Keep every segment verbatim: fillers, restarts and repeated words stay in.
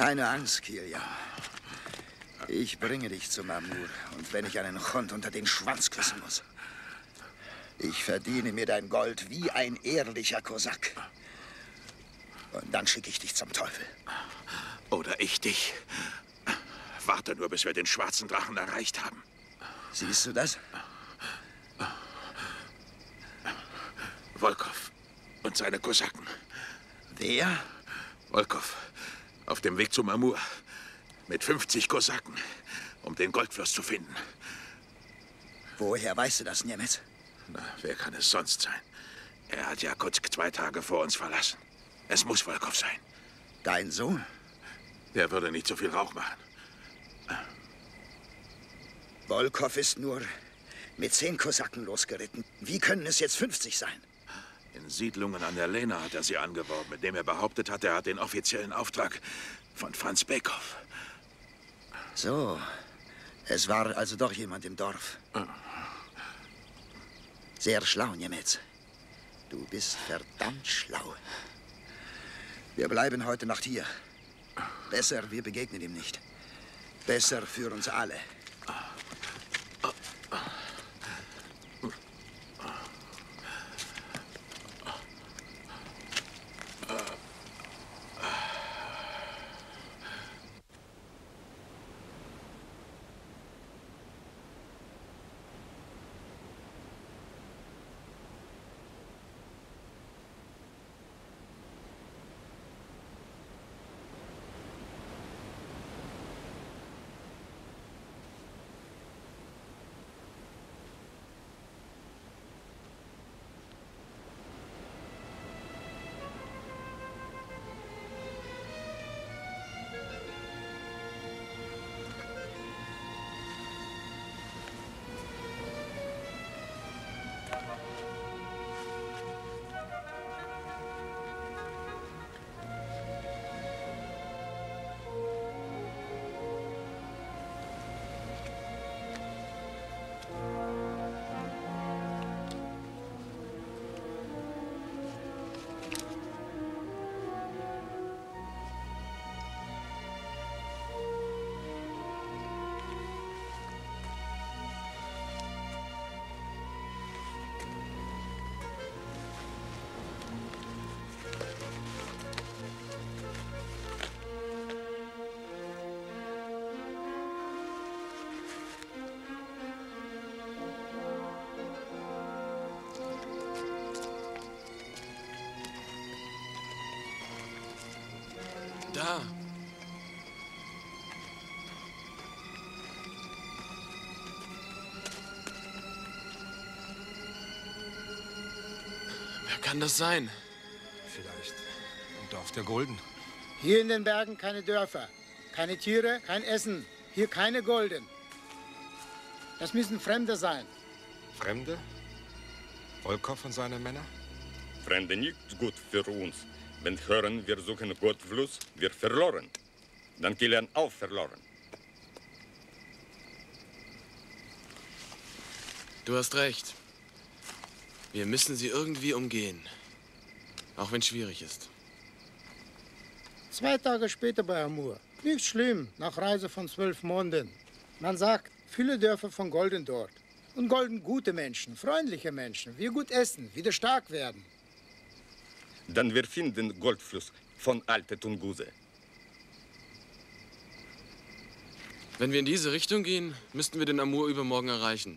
Keine Angst, Kilian. Ich bringe dich zum Amur. Und wenn ich einen Hund unter den Schwanz küssen muss. Ich verdiene mir dein Gold wie ein ehrlicher Kosak. Und dann schicke ich dich zum Teufel. Oder ich dich. Warte nur, bis wir den schwarzen Drachen erreicht haben. Siehst du das? Wolkow und seine Kosaken. Wer? Wolkow, auf dem Weg zum Amur. Mit fünfzig Kosaken, um den Goldfluss zu finden. Woher weißt du das, Niemetz? Na, wer kann es sonst sein? Er hat Jakutsk zwei Tage vor uns verlassen. Es muss Wolkow sein. Dein Sohn? Der würde nicht so viel Rauch machen. Wolkow ist nur mit zehn Kosaken losgeritten. Wie können es jetzt fünfzig sein? In Siedlungen an der Lena hat er sie angeworben, mit dem er behauptet hat, er hat den offiziellen Auftrag von Franz Bekow. So, es war also doch jemand im Dorf. Sehr schlau, Niemetz. Du bist verdammt schlau. Wir bleiben heute Nacht hier. Besser, wir begegnen ihm nicht. Besser für uns alle. Da. Wer kann das sein? Vielleicht im Dorf der Golden. Hier in den Bergen keine Dörfer, keine Tiere, kein Essen. Hier keine Golden. Das müssen Fremde sein. Fremde? Wolkow und seine Männer? Fremde nicht gut für uns. Wenn hören, wir suchen Goldfluss, wir verloren. Dann Kilian auch verloren. Du hast recht. Wir müssen sie irgendwie umgehen. Auch wenn es schwierig ist. Zwei Tage später bei Amur. Nicht schlimm, nach Reise von zwölf Monaten. Man sagt, viele Dörfer von Golden dort. Und Golden gute Menschen, freundliche Menschen, wir gut essen, wieder stark werden. Dann wir finden Goldfluss von Alte Tunguse. Wenn wir in diese Richtung gehen, müssten wir den Amur übermorgen erreichen.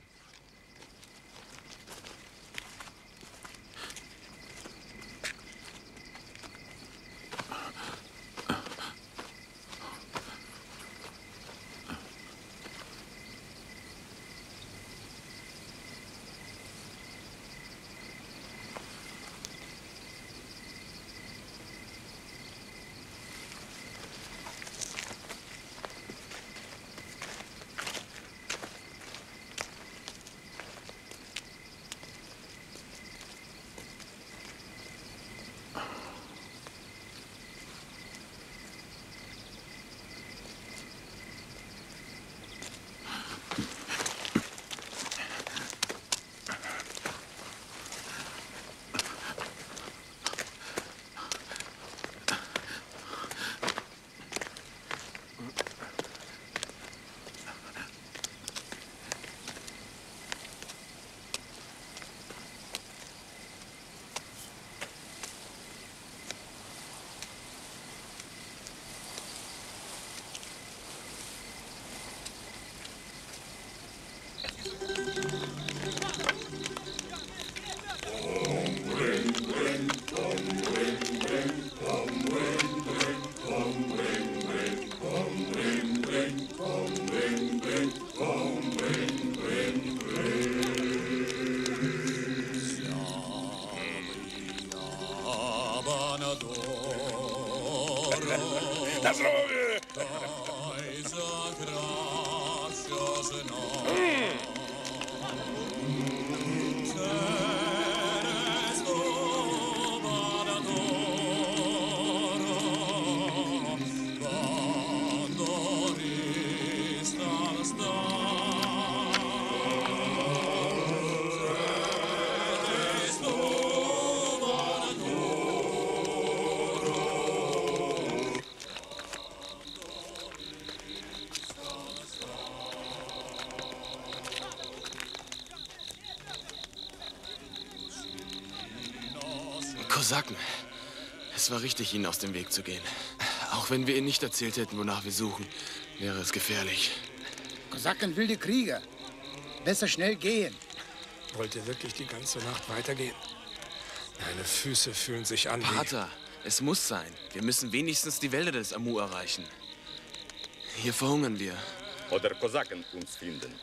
Kosaken. Es war richtig, ihnen aus dem Weg zu gehen. Auch wenn wir ihnen nicht erzählt hätten, wonach wir suchen, wäre es gefährlich. Kosaken wilde Krieger. Besser schnell gehen. Wollt ihr wirklich die ganze Nacht weitergehen? Meine Füße fühlen sich an wie... Pater, es muss sein. Wir müssen wenigstens die Wälder des Amur erreichen. Hier verhungern wir. Oder Kosaken uns finden.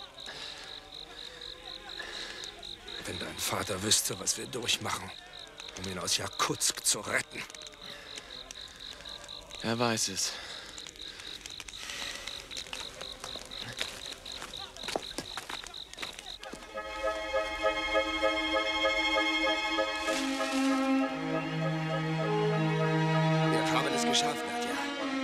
Wenn dein Vater wüsste, was wir durchmachen, um ihn aus Jakutsk zu retten. Er weiß es. Wir haben es geschafft, Nadja.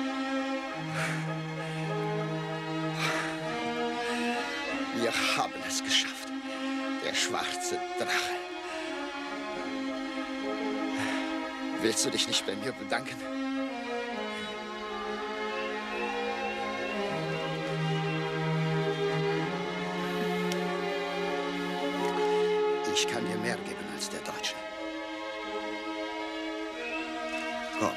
Wir haben es geschafft. Der schwarze Drache. Willst du dich nicht bei mir bedanken? Ich kann dir mehr geben als der Deutsche. Komm.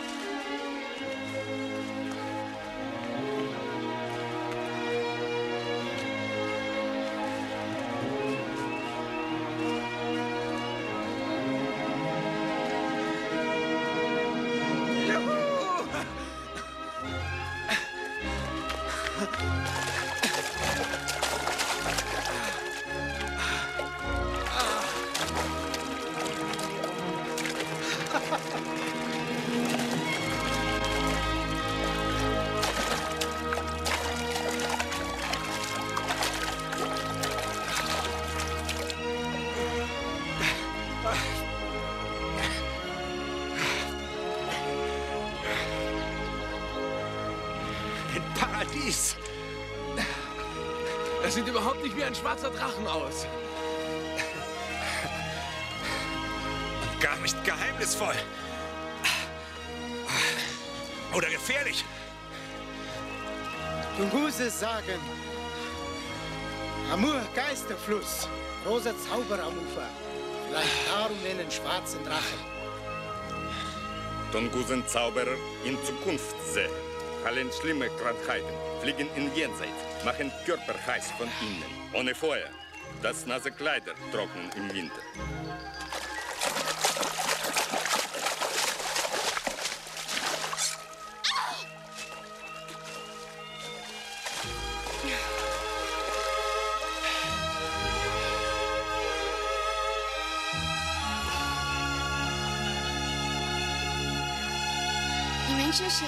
Paradies. Das sieht überhaupt nicht wie ein schwarzer Drachen aus. Und gar nicht geheimnisvoll. Oder gefährlich. Du musst es sagen. Amur, Geisterfluss. Rosa Zauber am Ufer. Vielleicht darum nennen schwarzen Drachen. Tungusen Zauberer in Zukunft sehen. Heilen schlimme Krankheiten, fliegen in Jenseits, machen Körper heiß von innen, ohne Feuer, dass nasse Kleider trocknen im Winter. Ihr Menschen是谁？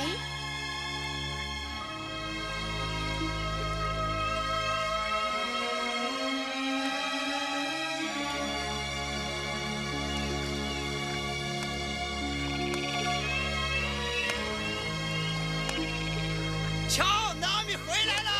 瞧，拿米回来了！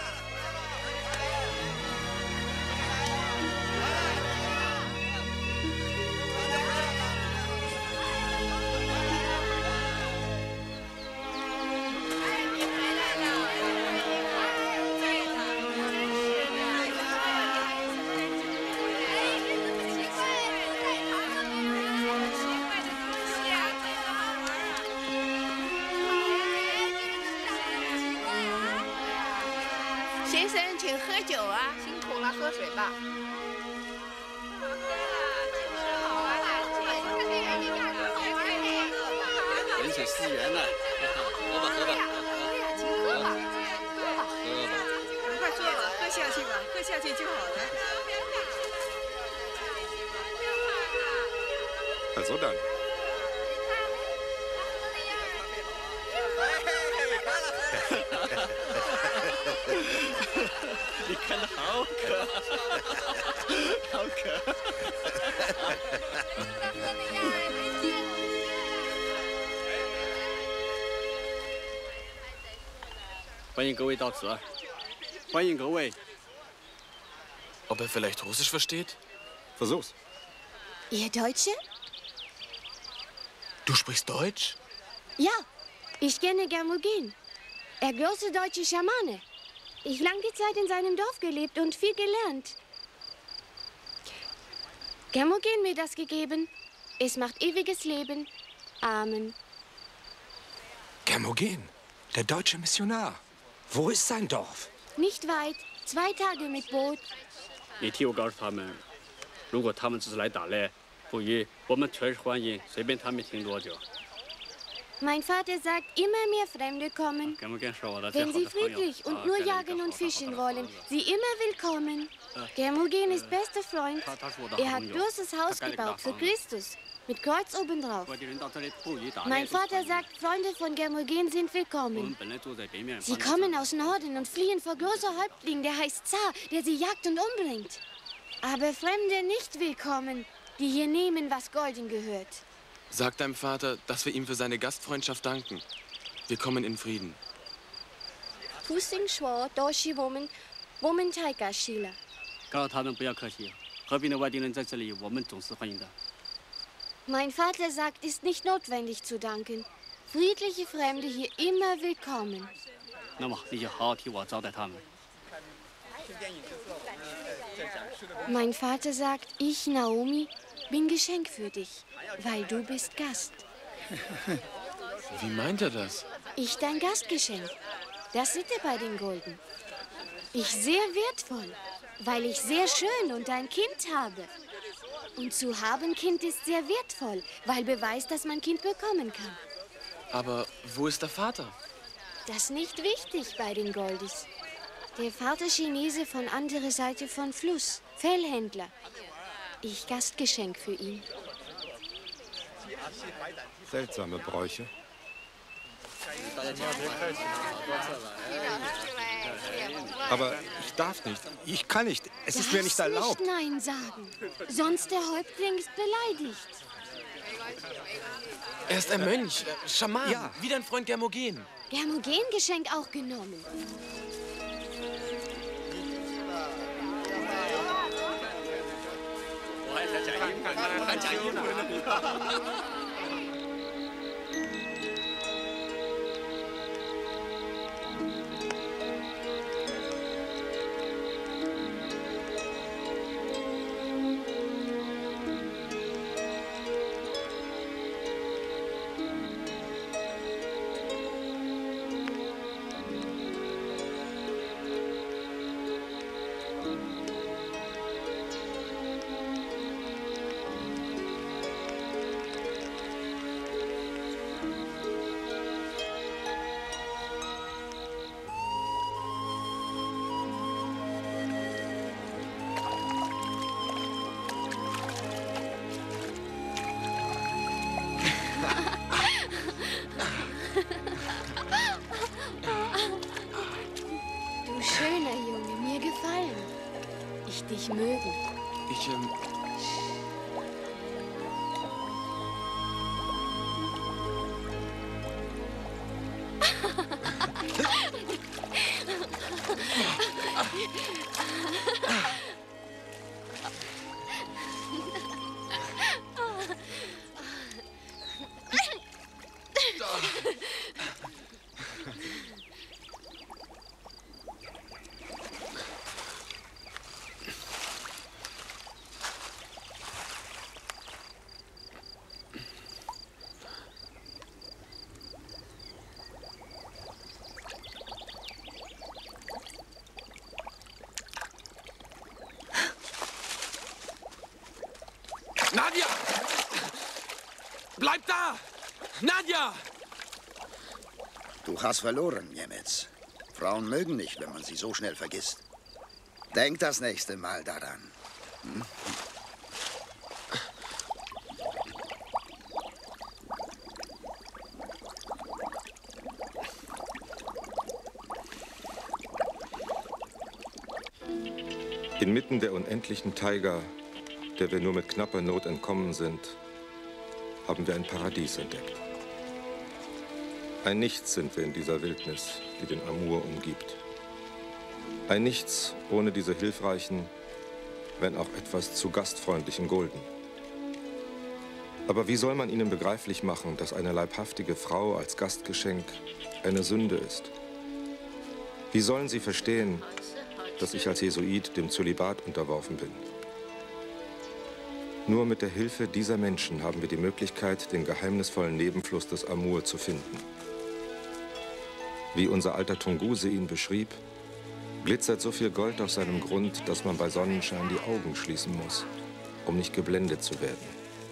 先生，请喝酒啊！辛苦了，喝水吧。 饮水思源呢，喝吧喝吧， 请喝吧，喝吧， 喝吧。 快坐吧，喝下去吧，喝下去就好了。 Also dann. Hey, 你看的好可，好可。欢迎各位到此，欢迎各位。 Ob er vielleicht Russisch versteht? Versuch's. Ihr Deutsche? Du sprichst Deutsch? Ja, ich kenne Germogen. Er große deutsche Schamane. Ich lange Zeit in seinem Dorf gelebt und viel gelernt. Germogen mir das gegeben. Es macht ewiges Leben. Amen. Germogen, der deutsche Missionar. Wo ist sein Dorf? Nicht weit. Zwei Tage mit Boot. 你替我告诉他们，如果他们只是来打猎，捕鱼，我们全是欢迎，随便他们停多久。 Mein Vater sagt, immer mehr Fremde kommen. Wenn sie friedlich und nur jagen und fischen wollen, sie immer willkommen. Germogen ist bester Freund. Er hat großes Haus gebaut für Christus, mit Kreuz obendrauf. Mein Vater sagt, Freunde von Germogen sind willkommen. Sie kommen aus Norden und fliehen vor großer Häuptling, der heißt Zar, der sie jagt und umbringt. Aber Fremde nicht willkommen, die hier nehmen, was golden gehört. Sag deinem Vater, dass wir ihm für seine Gastfreundschaft danken. Wir kommen in Frieden. Pusing Schwor, Doshi Woman, Woman Taika Shila. 告诉他们不要客气，和平的外地人在这里，我们总是欢迎的。 Mein Vater sagt, ist nicht notwendig zu danken. Friedliche Fremde hier immer willkommen. 那么你就好好替我招待他们。 Mein Vater sagt, ich, Naomi, bin Geschenk für dich, weil du bist Gast. Wie meint er das? Ich dein Gastgeschenk. Das Sitte bei den Golden. Ich sehr wertvoll, weil ich sehr schön und ein Kind habe. Und zu haben Kind ist sehr wertvoll, weil beweist, dass man Kind bekommen kann. Aber wo ist der Vater? Das nicht wichtig bei den Goldis. Der Vater Chinese von anderer Seite von Fluss, Fellhändler. Ich Gastgeschenk für ihn. Seltsame Bräuche. Aber ich darf nicht. Ich kann nicht. Es ist mir nicht erlaubt. Nicht Nein sagen. Sonst der Häuptling ist beleidigt. Er ist ein Mönch, äh, Schaman, ja. Wie dein Freund Germogen. Germogen-Geschenk auch genommen. Du schöner Junge, mir gefallen. Ich dich mögen. Ich, ähm... Nadja! Bleib da! Nadja! Du hast verloren, Niemetz. Frauen mögen nicht, wenn man sie so schnell vergisst. Denk das nächste Mal daran. Hm? Inmitten der unendlichen Taiga, der wir nur mit knapper Not entkommen sind, haben wir ein Paradies entdeckt. Ein Nichts sind wir in dieser Wildnis, die den Amur umgibt. Ein Nichts ohne diese hilfreichen, wenn auch etwas zu gastfreundlichen Gulden. Aber wie soll man ihnen begreiflich machen, dass eine leibhaftige Frau als Gastgeschenk eine Sünde ist? Wie sollen sie verstehen, dass ich als Jesuit dem Zölibat unterworfen bin? Nur mit der Hilfe dieser Menschen haben wir die Möglichkeit, den geheimnisvollen Nebenfluss des Amur zu finden. Wie unser alter Tunguse ihn beschrieb, glitzert so viel Gold auf seinem Grund, dass man bei Sonnenschein die Augen schließen muss, um nicht geblendet zu werden.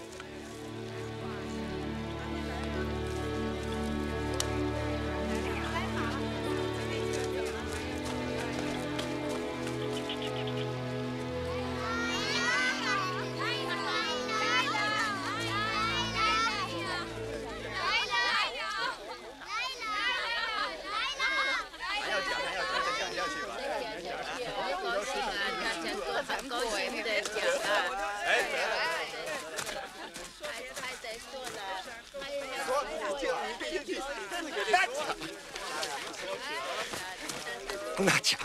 Nadja!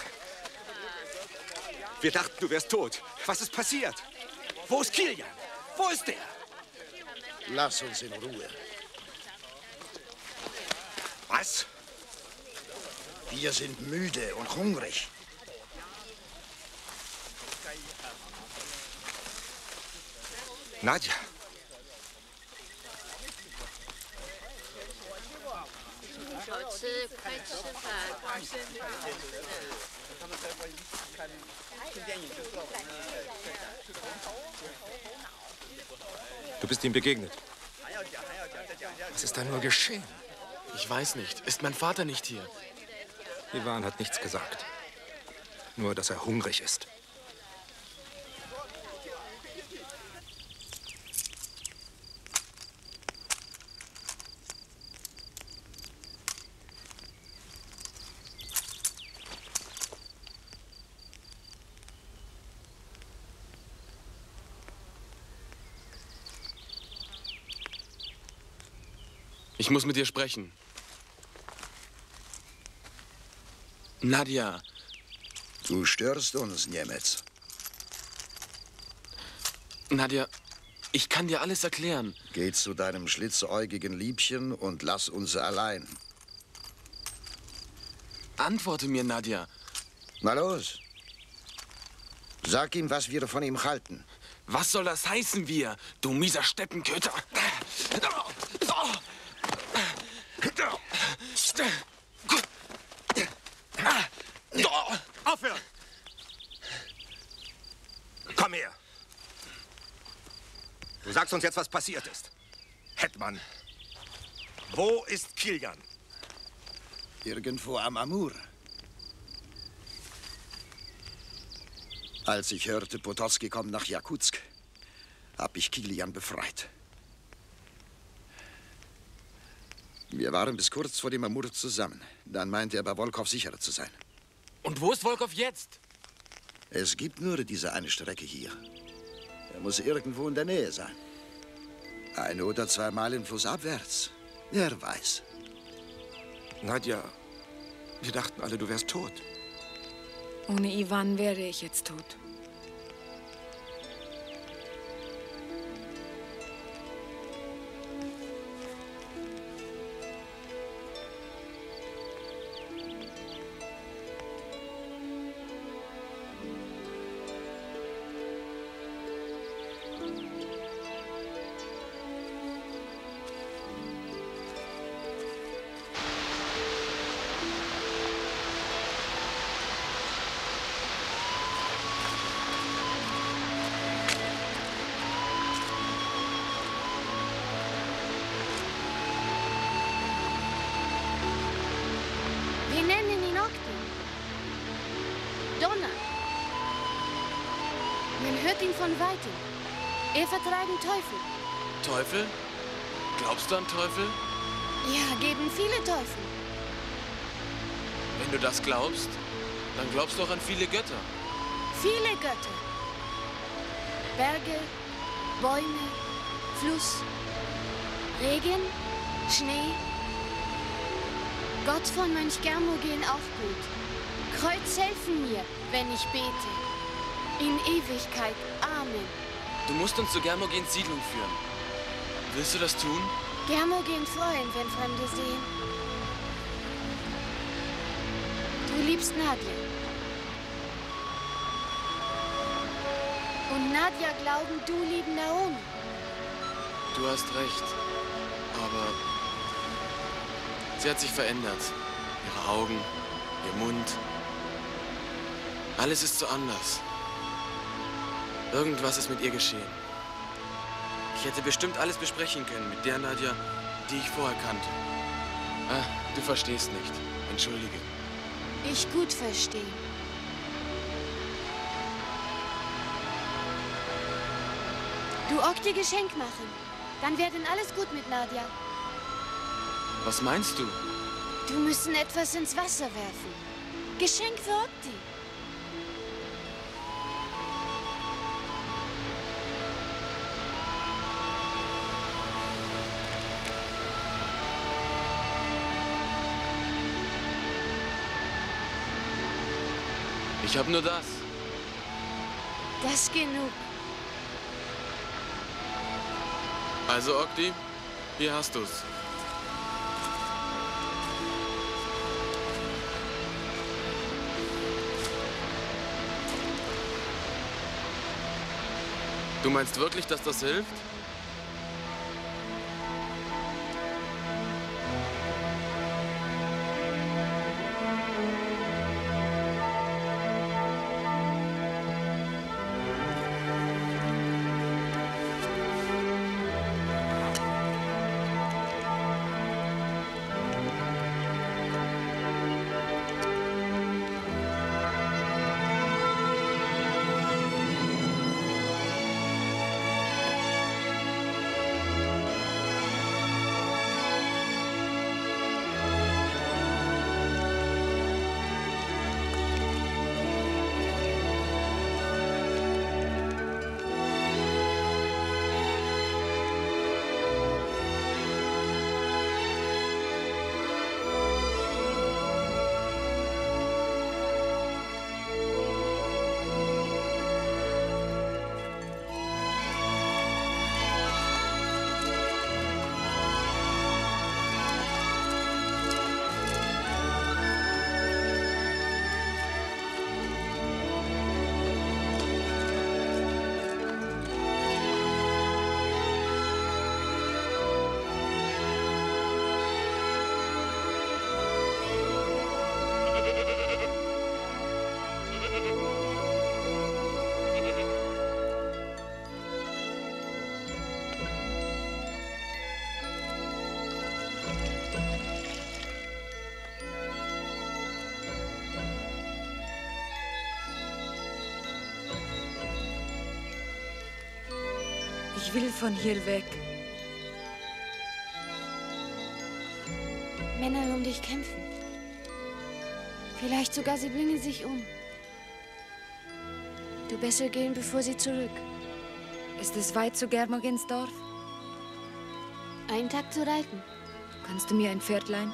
Wir dachten, du wärst tot. Was ist passiert? Wo ist Kilian? Wo ist der? Lass uns in Ruhe. Was? Wir sind müde und hungrig. Nadja! Du bist ihm begegnet. Was ist da nur geschehen? Ich weiß nicht. Ist mein Vater nicht hier? Iwan hat nichts gesagt. Nur, dass er hungrig ist. Ich muss mit dir sprechen. Nadja. Du störst uns, Niemetz. Nadja, ich kann dir alles erklären. Geh zu deinem schlitzäugigen Liebchen und lass uns allein. Antworte mir, Nadja. Na los. Sag ihm, was wir von ihm halten. Was soll das heißen, wir, du mieser Steppenköter? Aufhören! Komm her! Du sagst uns jetzt, was passiert ist. Hetman, wo ist Kilian? Irgendwo am Amur. Als ich hörte, Potocki kommt nach Jakutsk, hab ich Kilian befreit. Wir waren bis kurz vor dem Amur zusammen. Dann meinte er, bei Wolkow sicherer zu sein. Und wo ist Wolkow jetzt? Es gibt nur diese eine Strecke hier. Er muss irgendwo in der Nähe sein. Ein oder zwei Meilen flussabwärts. Wer weiß. Nadja, wir dachten alle, du wärst tot. Ohne Iwan wäre ich jetzt tot. Von weitem. Er vertreiben Teufel. Teufel? Glaubst du an Teufel? Ja, geben viele Teufel. Wenn du das glaubst, dann glaubst du auch an viele Götter. Viele Götter. Berge, Bäume, Fluss, Regen, Schnee. Gott von Mönch Germogen auch gut. Kreuz helfen mir, wenn ich bete. In Ewigkeit. Amen. Du musst uns zu Germogens Siedlung führen. Willst du das tun? Germogen freuen, wenn Fremde sehen. Du liebst Nadja. Und Nadja glauben, du lieben Naomi. Du hast recht. Aber sie hat sich verändert. Ihre Augen, ihr Mund. Alles ist so anders. Irgendwas ist mit ihr geschehen. Ich hätte bestimmt alles besprechen können mit der Nadja, die ich vorher kannte. Ah, du verstehst nicht. Entschuldige. Ich gut verstehen. Du auch dir Geschenk machen. Dann werden alles gut mit Nadja. Was meinst du? Du müssen etwas ins Wasser werfen. Geschenk für Okti. Ich habe nur das. Das genug. Also, Okti, hier hast du's. Du meinst wirklich, dass das hilft? Ich will von hier weg. Männer um dich kämpfen. Vielleicht sogar sie bringen sich um. Du besser gehen, bevor sie zurück. Ist es weit zu Germogens Dorf? Einen Tag zu reiten. Kannst du mir ein Pferd leihen?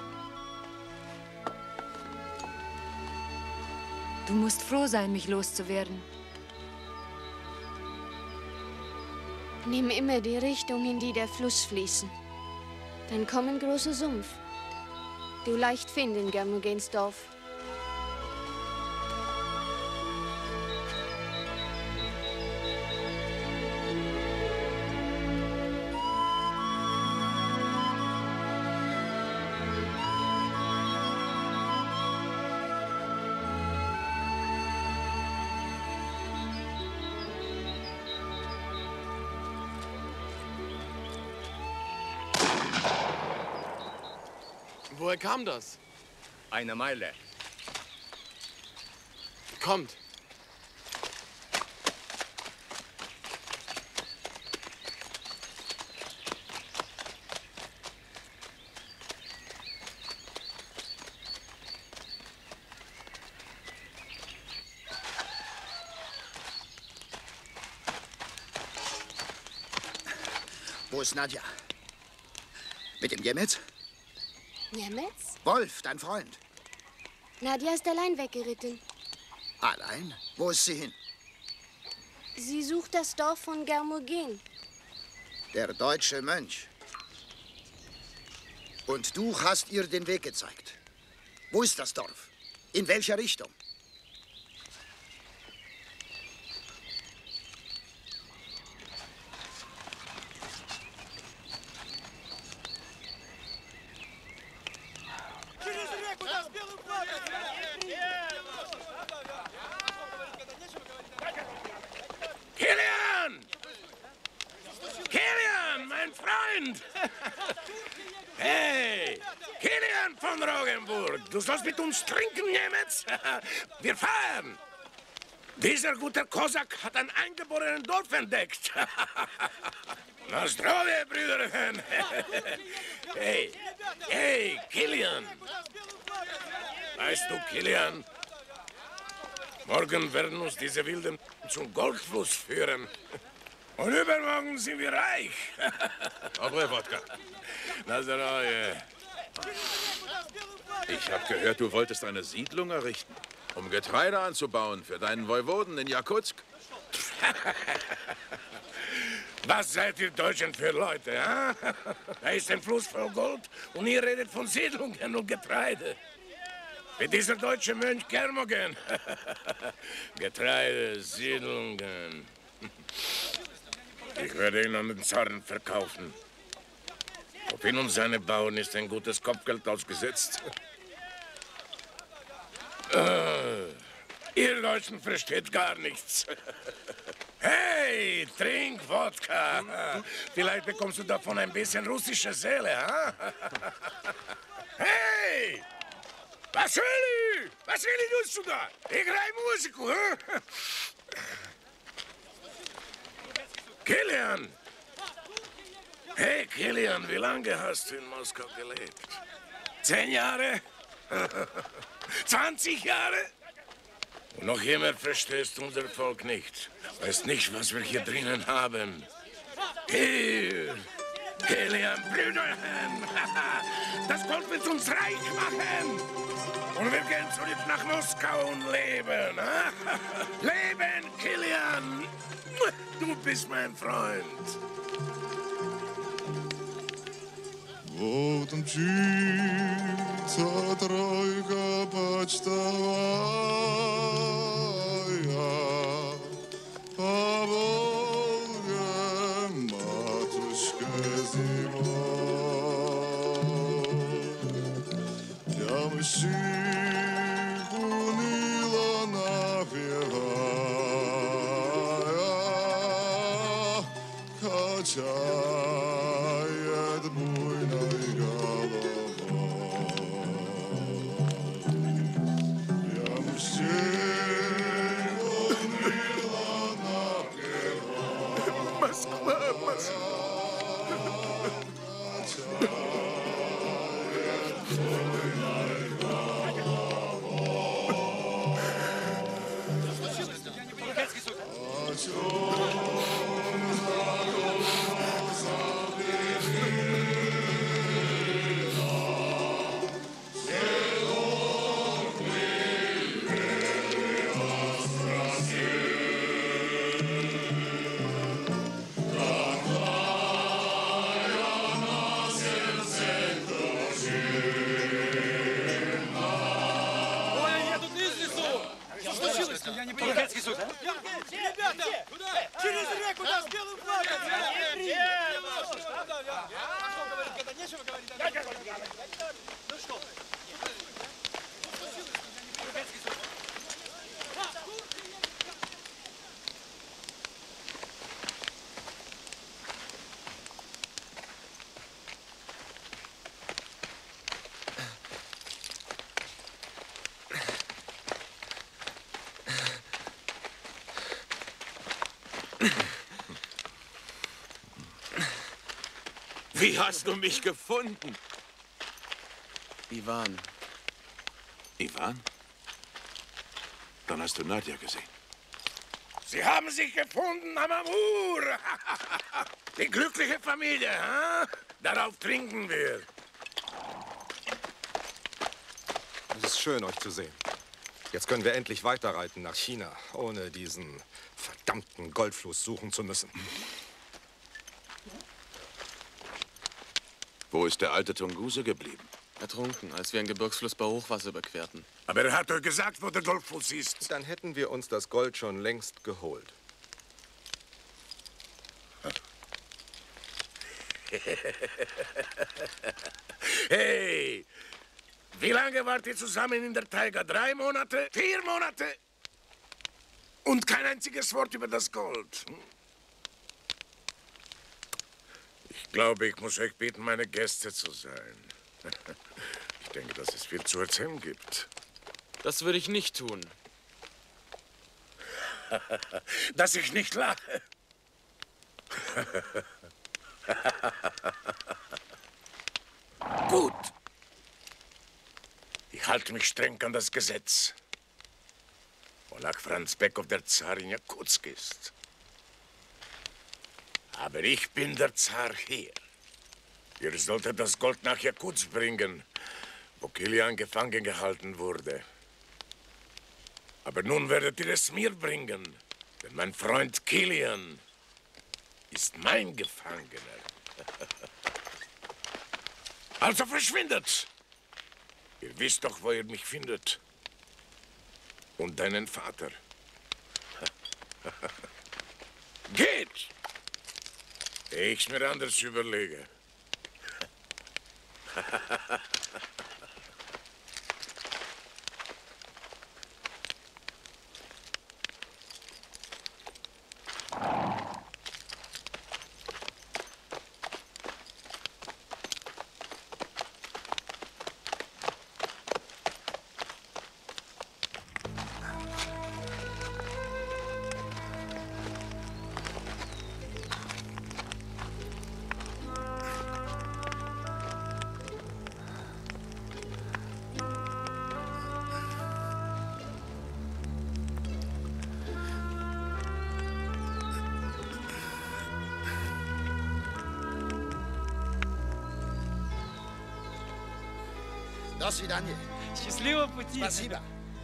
Du musst froh sein, mich loszuwerden. Nimm immer die Richtung, in die der Fluss fließen. Dann kommen große Sumpf. Du leicht finden, Germogens Dorf. Woher kam das? Eine Meile. Kommt. Wo ist Nadja? Mit dem Jemetz? Jemetz? Wolf, dein Freund. Nadja ist allein weggeritten. Allein? Wo ist sie hin? Sie sucht das Dorf von Germogen. Der deutsche Mönch. Und du hast ihr den Weg gezeigt. Wo ist das Dorf? In welcher Richtung? Kilian! Kilian, mein Freund! Hey, Kilian von Rogenburg, du sollst mit uns trinken, Jemetz? Wir feiern! Dieser gute Kosak hat ein eingeborenen Dorf entdeckt. Na zdrowie, Brüderchen! Hey, hey, Kilian! Weißt du, Kilian, morgen werden uns diese Wilden zum Goldfluss führen. Und übermorgen sind wir reich. Dobre Wodka. Na zdrowie. Ich habe gehört, du wolltest eine Siedlung errichten, um Getreide anzubauen für deinen Woiwoden in Jakutsk. Was seid ihr Deutschen für Leute, ja? Da ist ein Fluss voll Gold und ihr redet von Siedlungen und Getreide. Wie dieser deutsche Mönch Germogen. Getreide, Siedlungen. Ich werde ihn an den Zaren verkaufen. Auf ihn und seine Bauern ist ein gutes Kopfgeld ausgesetzt. äh, ihr Deutschen versteht gar nichts. Hey, trink Wodka. Vielleicht bekommst du davon ein bisschen russische Seele, ha? Hey! Vassili! Vassili, du сюда! Играй музыку, hm? Kilian! Hey, Kilian, wie lange hast du in Moskau gelebt? Zehn Jahre? Zwanzig Jahre? Und noch immer verstehst du unser Volk nicht. Weißt nicht, was wir hier drinnen haben. Hier! Kilian, Brüderchen! Das Gold wird uns reich machen! Und wir gehen zurück nach Moskau und leben. Leben, Kilian! Du bist mein Freund. Вот мчится тройка почтовая по Волге, матушка зимой. Ямщик уныло напевая, качает буйной головой. Ямщик уныло напевая. Москва, Москва. Wie hast du mich gefunden? Iwan. Iwan? Dann hast du Nadja gesehen. Sie haben sich gefunden am Amur. Die glückliche Familie, ha? Darauf trinken wir. Es ist schön, euch zu sehen. Jetzt können wir endlich weiterreiten nach China, ohne diesen verdammten Goldfluss suchen zu müssen. Wo ist der alte Tunguse geblieben? Ertrunken, als wir einen Gebirgsfluss bei Hochwasser überquerten. Aber er hat euch gesagt, wo der Goldfluss ist. Dann hätten wir uns das Gold schon längst geholt. Hey, wie lange wart ihr zusammen in der Taiga? Drei Monate? Vier Monate? Und kein einziges Wort über das Gold. Hm? Ich glaube, ich muss euch bitten, meine Gäste zu sein. Ich denke, dass es viel zu erzählen gibt. Das würde ich nicht tun. Dass ich nicht lache. Gut. Ich halte mich streng an das Gesetz. Wonach Franz Bekow der Zar in Jakutsk ist. Aber ich bin der Zar hier. Ihr solltet das Gold nach Jakutsk bringen, wo Kilian gefangen gehalten wurde. Aber nun werdet ihr es mir bringen, denn mein Freund Kilian ist mein Gefangener. Also verschwindet! Ihr wisst doch, wo ihr mich findet. Und deinen Vater. Geht! Ehe ich's mir anders überlege. До свидания. Счастливого пути. Спасибо.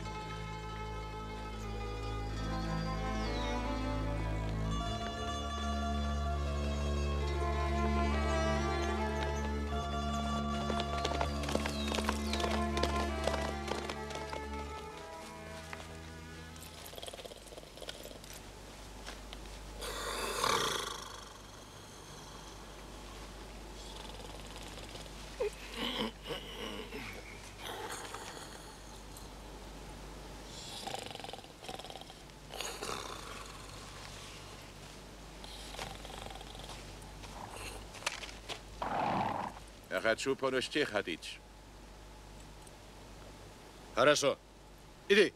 Я хочу понести ходить. Хорошо. Иди.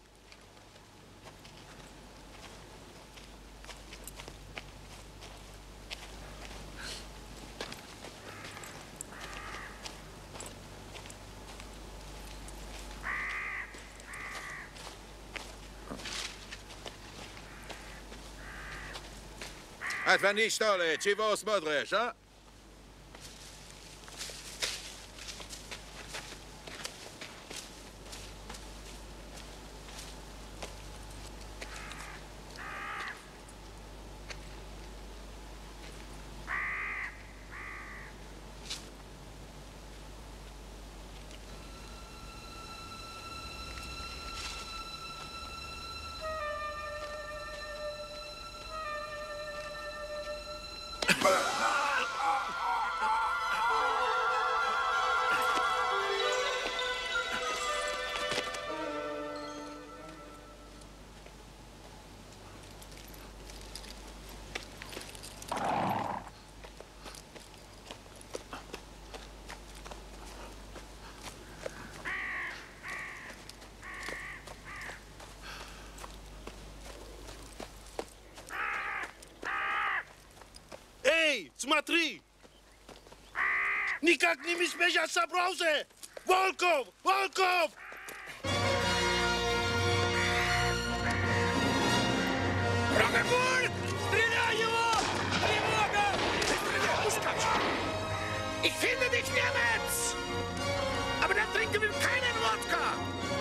Отверни, что ли? Чего смотришь, а? Эй, смотри! Никак не меня собрался! Волков! Волков! Рогобуль! Стреляй его! Тревога! Стреляй, ускачь! Ich finde dich, Nemets! Aber dann trinken wir keinen Wodka!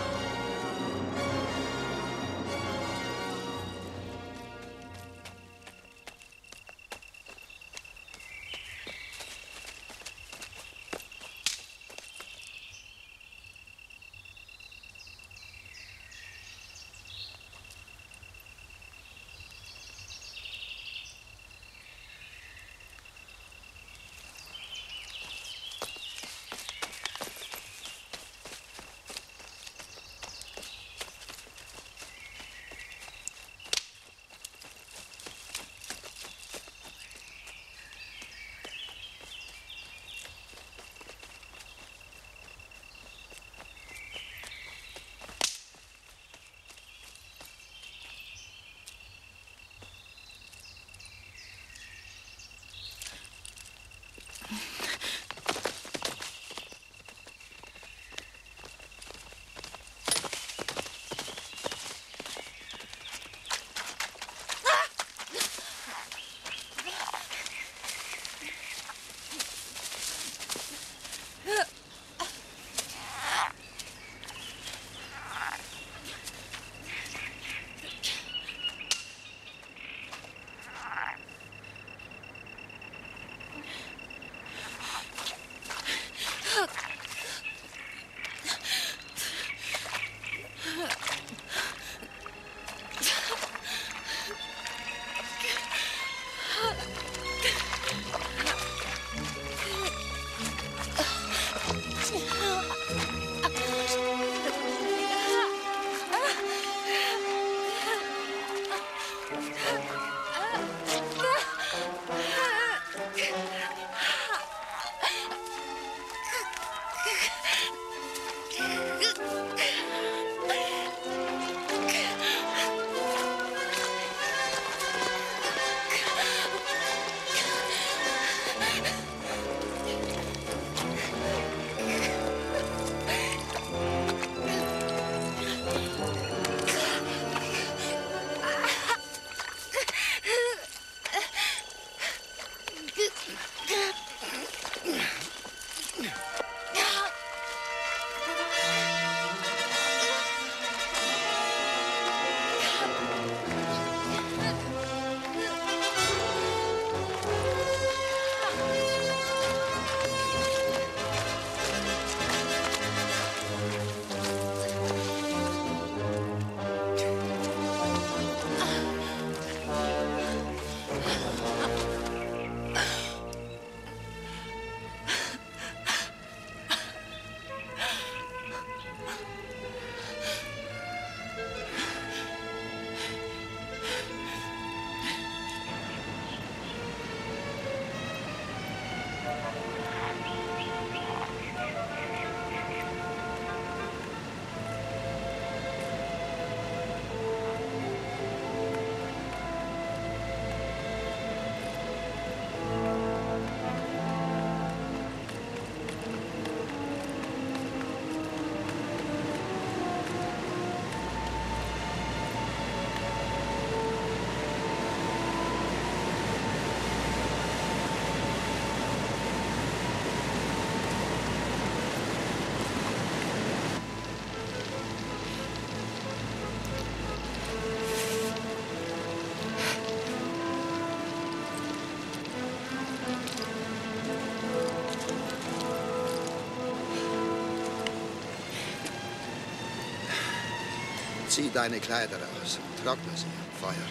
Zieh deine Kleider aus und trockne sie am Feuer.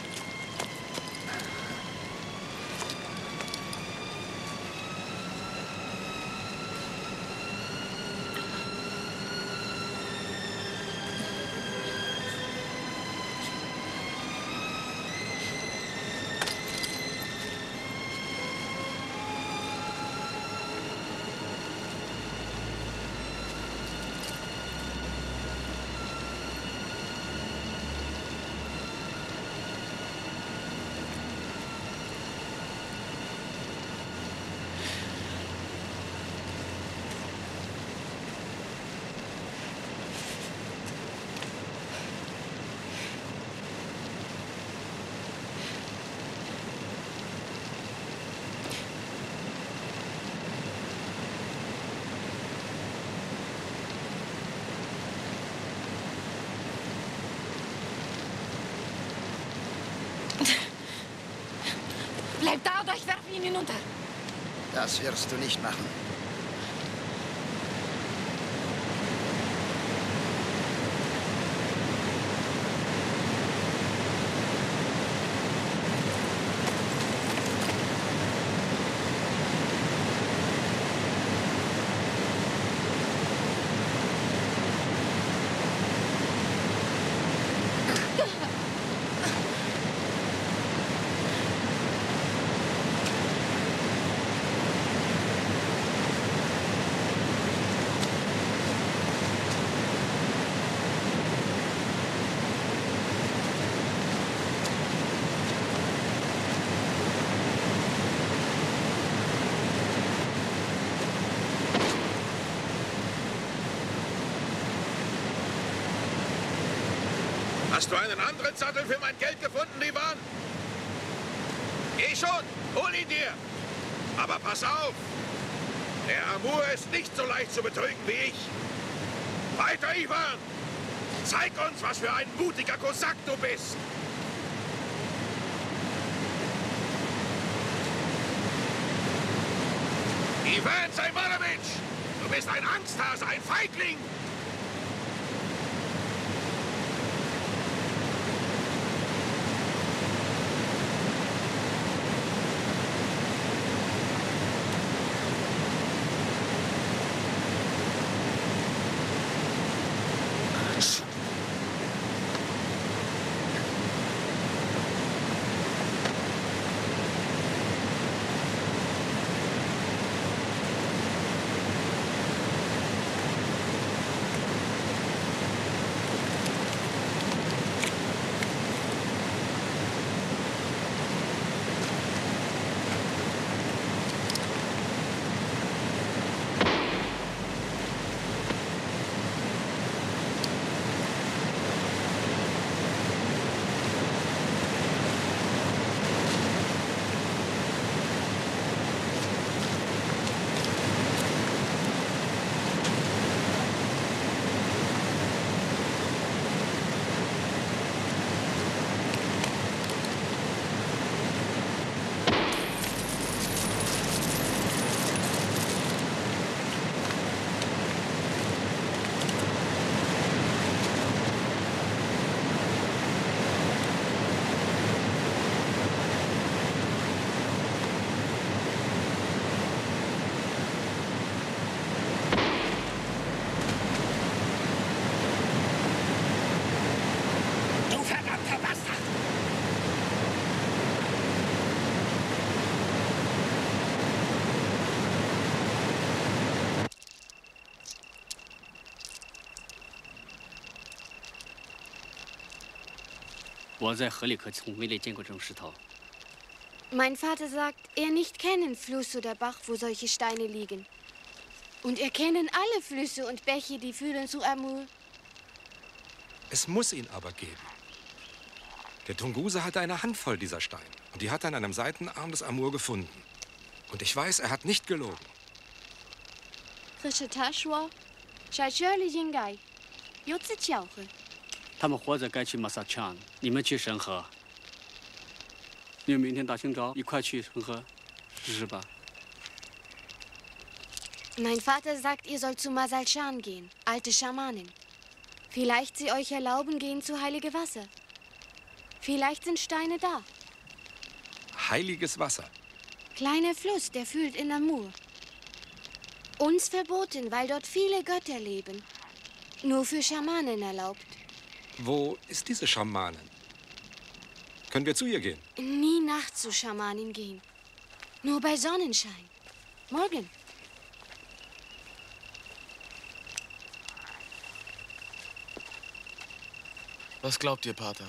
Bleibt da oder ich werfe ihn hinunter. Das wirst du nicht machen. Hast du einen anderen Sattel für mein Geld gefunden, Ivan? Geh schon, hol ihn dir. Aber pass auf, der Amur ist nicht so leicht zu betrügen wie ich. Weiter, Ivan! Zeig uns, was für ein mutiger Kosak du bist. Ivan Sejmanovic, du bist ein Angsthase, ein Feigling. Mein Vater sagt, er nicht kennen Fluss oder Bach, wo solche Steine liegen. Und er kennen alle Flüsse und Bäche, die führen zu Amur. Es muss ihn aber geben. Der Tunguse hatte eine Handvoll dieser Steine. Und die hat er an einem Seitenarm des Amur gefunden. Und ich weiß, er hat nicht gelogen. Frische Taschwa, Scheichörli Jingai, Jutze Tjauche. 他们活着该去马萨强，你们去神河。你们明天大清早一块去神河，试试吧。 Mein Vater sagt, ihr sollt zu Masalchan gehen, alte Schamanen. Vielleicht sie euch erlauben, gehen zu Heilige Wasser. Vielleicht sind Steine da. Heiliges Wasser? Kleiner Fluss, der fühlt in Amur. Uns verboten, weil dort viele Götter leben. Nur für Schamanen erlaubt. Wo ist diese Schamanin? Können wir zu ihr gehen? Nie nachts zu Schamanin gehen. Nur bei Sonnenschein. Morgen. Was glaubt ihr, Pater?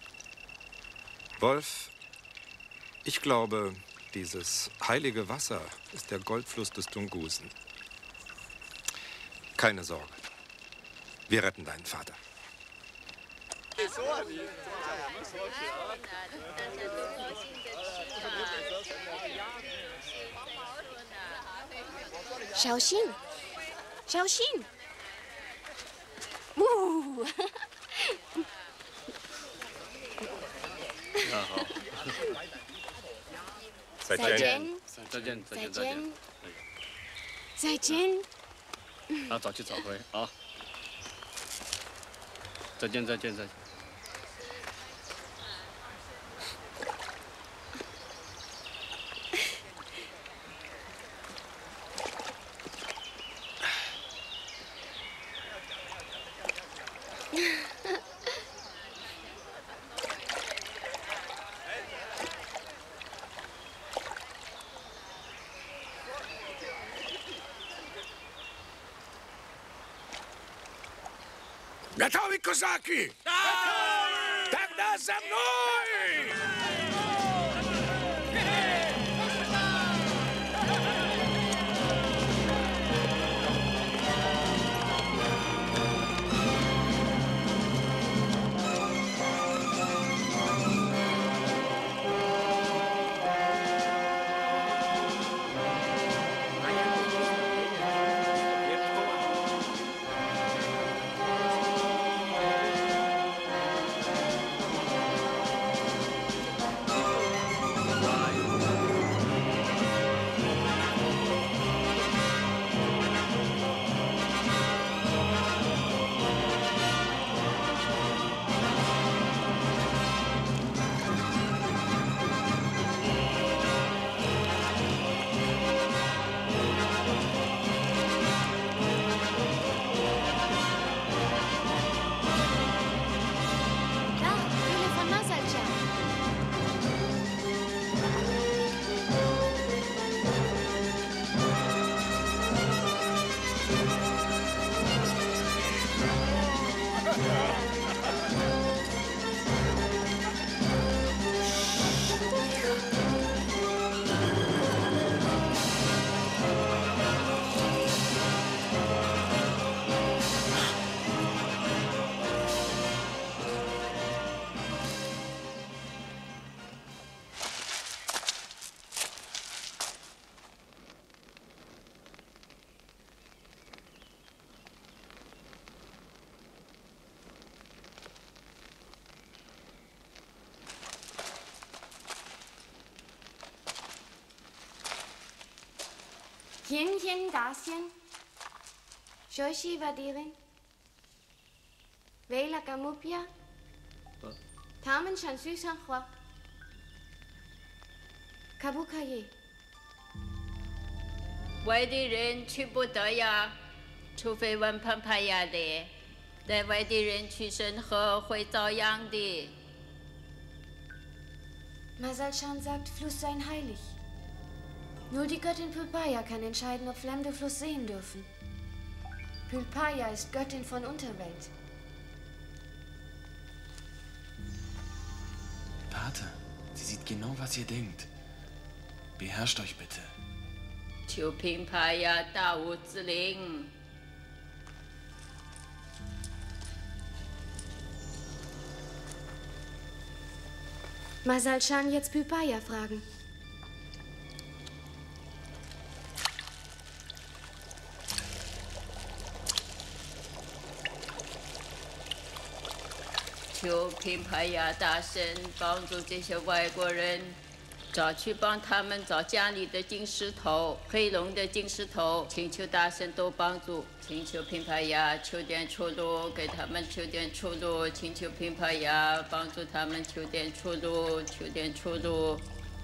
Wolf, ich glaube, dieses heilige Wasser ist der Goldfluss des Tungusen. Keine Sorge. Wir retten deinen Vater. Schau Xin. Schau Xin. Uh. 再见。 再见，再见，再再见见。 再见。 啊，早去早回啊！再见，再见，再见。 Готові козаки! Тогда за мной! Kienchen, Daschen, Shoshi, Vadirin, Veila, Kamupia, Tamen, Shansu, Sanhua, Kabukaye。 外地人去不得呀，除非问潘帕亚的，带外地人去审核会遭殃的。 Masalchan sagt, Fluss seien heilig. Nur die Göttin Pulpaya kann entscheiden, ob Fremde Fluss sehen dürfen. Pulpaya ist Göttin von Unterwelt. Pater, sie sieht genau, was ihr denkt. Beherrscht euch bitte. 求平帕亚大武之灵。 Masalchan jetzt Pulpaya fragen. 求平帕亚大神帮助这些外国人，找去帮他们找家里的金石头、黑龙的金石头，请求大神多帮助，请求平帕亚求点出路，给他们求点出路，请求平帕亚帮助他们求点出路，求点出路。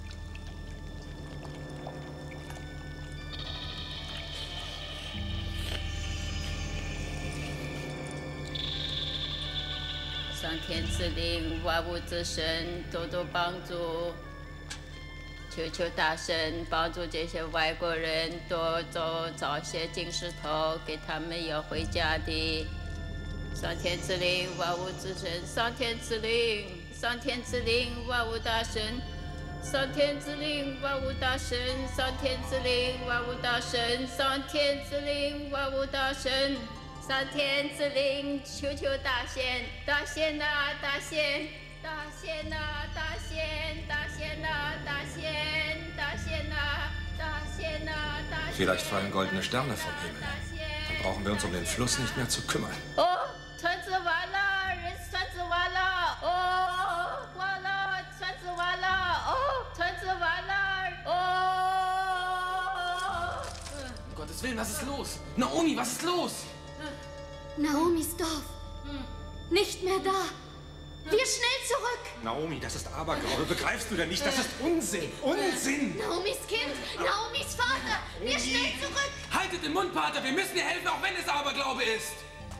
上天之灵，万物之神，多多帮助！求求大神帮助这些外国人，多走找些金石头，给他们要回家的。上天之灵，万物之神，上天之灵，上天之灵，万物大神，上天之灵，万物大神，上天之灵，万物大神，上天之灵，万物大神。 上天之灵，求求大仙，大仙呐，大仙，大仙呐，大仙，大仙呐，大仙，大仙呐，大仙呐，大仙。 Vielleicht fallen goldene Sterne vom Himmel. Dann brauchen wir uns um den Fluss nicht mehr zu kümmern. Oh, 船子完了，人船子完了，哦，完了，船子完了，哦，船子完了，哦。 Gottes Willen, was ist los? Naomi, was ist los? Naomis Dorf. Nicht mehr da. Wir schnell zurück. Naomi, das ist Aberglaube. Begreifst du denn nicht? Das ist Unsinn. Unsinn. Naomis Kind, Naomis Vater. Wir schnell zurück. Haltet den Mund, Pater. Wir müssen ihr helfen, auch wenn es Aberglaube ist.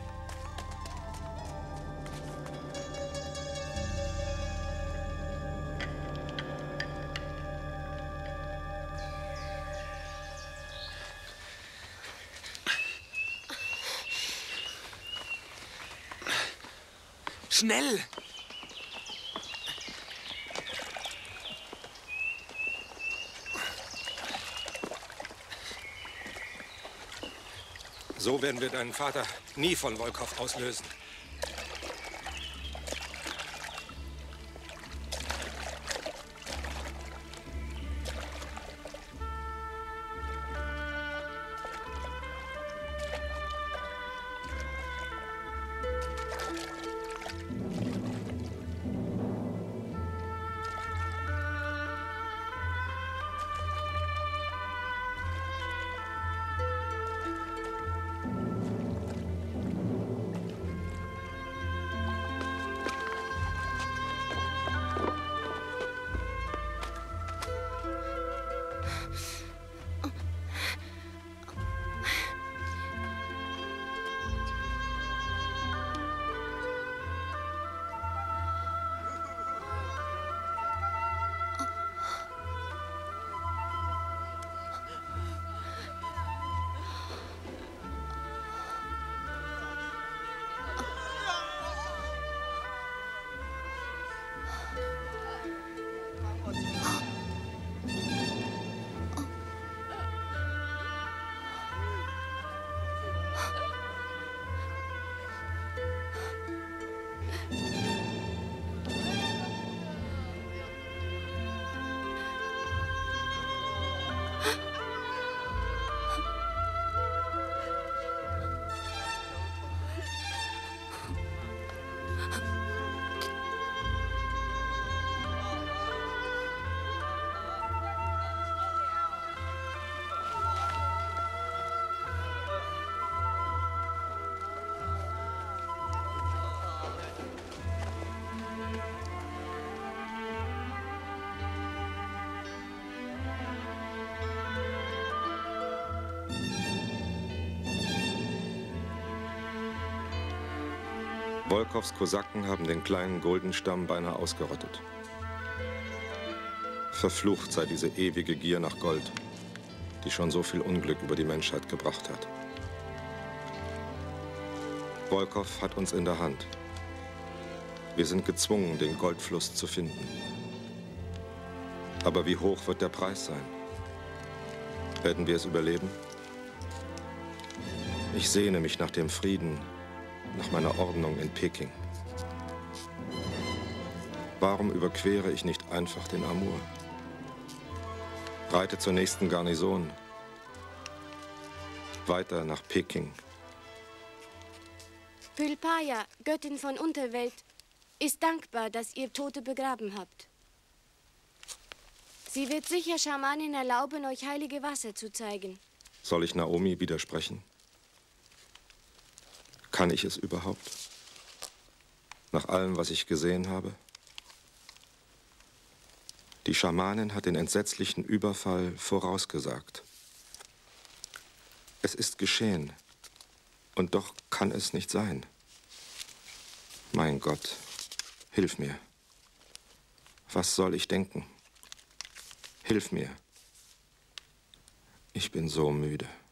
Schnell! So werden wir deinen Vater nie von Wolkow auslösen. Wolkows Kosaken haben den kleinen Guldenstamm beinahe ausgerottet. Verflucht sei diese ewige Gier nach Gold, die schon so viel Unglück über die Menschheit gebracht hat. Wolkow hat uns in der Hand. Wir sind gezwungen, den Goldfluss zu finden. Aber wie hoch wird der Preis sein? Werden wir es überleben? Ich sehne mich nach dem Frieden, nach meiner Ordnung in Peking. Warum überquere ich nicht einfach den Amur? Reite zur nächsten Garnison. Weiter nach Peking. Pülpaya, Göttin von Unterwelt, ist dankbar, dass ihr Tote begraben habt. Sie wird sicher Schamanen erlauben, euch heilige Wasser zu zeigen. Soll ich Naomi widersprechen? Kann ich es überhaupt? Nach allem, was ich gesehen habe? Die Schamanin hat den entsetzlichen Überfall vorausgesagt. Es ist geschehen. Und doch kann es nicht sein. Mein Gott, hilf mir. Was soll ich denken? Hilf mir. Ich bin so müde.